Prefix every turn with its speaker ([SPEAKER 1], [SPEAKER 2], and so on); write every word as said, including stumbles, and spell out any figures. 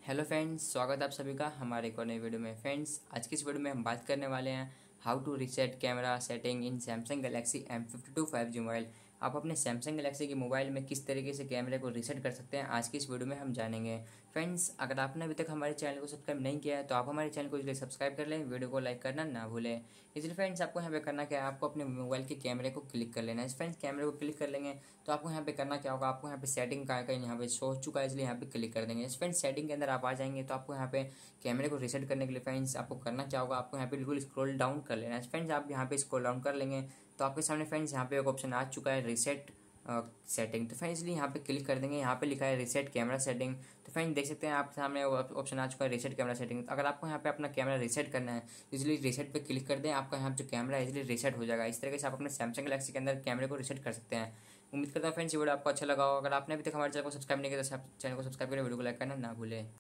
[SPEAKER 1] Hello friends, स्वागत है आप सभी का हमारे एक और नई वीडियो में। फ्रेंड्स, आज की इस वीडियो में हम बात करने वाले हैं how to reset camera setting in Samsung Galaxy M fifty two five G mobile. आप अपने सैमसंग गैलेक्सी के मोबाइल में किस तरीके से कैमरे को रीसेट कर सकते हैं, आज की इस वीडियो में हम जानेंगे। फ्रेंड्स, अगर आपने अभी तक हमारे चैनल को सब्सक्राइब नहीं किया है तो आप हमारे चैनल को इसलिए सब्सक्राइब कर लें, वीडियो को लाइक करना ना भूलें। इसलिए फ्रेंड्स, आपको यहाँ पे करना क्या है, आपको अपने मोबाइल के कैमरे को क्लिक कर लेना है। फ्रेंड्स, कैमरे को क्लिक कर लेंगे तो आपको यहाँ पे करना क्या होगा, आपको यहाँ पे सेटिंग का कहीं यहाँ पे शो हो चुका है, इसलिए यहाँ पे क्लिक कर देंगे। फ्रेंड्स, सेटिंग के अंदर आप आ जाएंगे तो आपको यहाँ पे कैमरे को रीसेट करने के लिए फ्रेंड्स आपको करना क्या होगा, आपको यहाँ पे बिल्कुल स्क्रॉल डाउन कर लेना है। फ्रेंड्स, आप यहाँ पे स्क्रॉल डाउन कर लेंगे तो आपके सामने फ्रेंड्स यहाँ पे एक ऑप्शन आ चुका है रीसेट सेटिंग। तो फ्रेंड्स, इसलिए यहाँ पे क्लिक कर देंगे। यहाँ पे लिखा है रीसेट कैमरा सेटिंग। तो फ्रेंड्स, देख सकते हैं आप सामने ऑप्शन आ चुका है रीसेट कैमरा सेटिंग। अगर आपको यहाँ पे अपना कैमरा रीसेट करना है इसलिए रीसेट पे क्लिक कर दें, आपका यहाँ जो कैमरा है इसलिए रीसेट हो जाएगा। इस तरीके से आप अपने सैमसंग गैलेक्सी के अंदर कैमरे को रीसेट कर सकते हैं। उम्मीद करता हूँ फ्रेंड्स ये वीडियो आपको अच्छा लगा हो। अगर आपने अभी तक हमारे चैनल को सब्सक्राइब नहीं किया तो चैनल को सब्सक्राइब करें, वीडियो को लाइक करना ना भूलें।